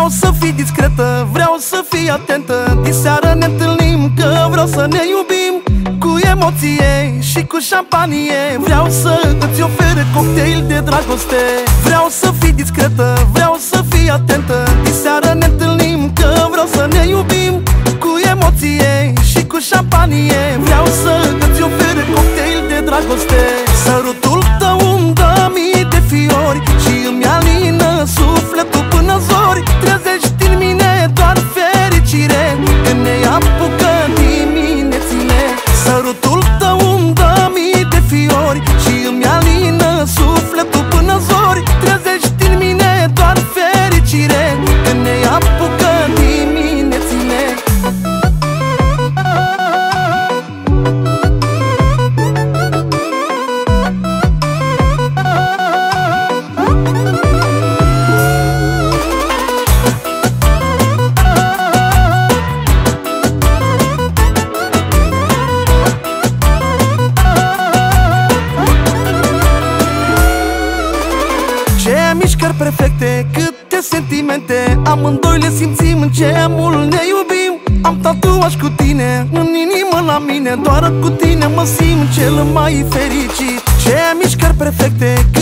să fii discretă, vreau să fii atentă. Diseară ne întâlnim, că vreau să ne iubim cu emoție și cu șampanie. Vreau să îți ofer cocktail de dragoste. Vreau să fii discretă, vreau să fii atentă. Diseară ne întâlnim, că vreau să ne iubim cu emoție și cu șampanie. Vreau să îți ofer cocktail de dragoste. Sărutul tău îmi dă mii de fiori și îmi alină sufletul până zori. Trezești în mine doar fericire când ne apucă diminețile. Sărutul tău îmi dă mii de fiori și îmi alină sufletul până zori. Trezești în mine doar fericire când ne apucă diminețile. Ce mișcări perfecte, câte sentimente, amândoi le simțim în ce mult ne iubim. Am tatuaj cu tine, în inimă la mine, doar cu tine mă simt cel mai fericit. Ce mișcări perfecte,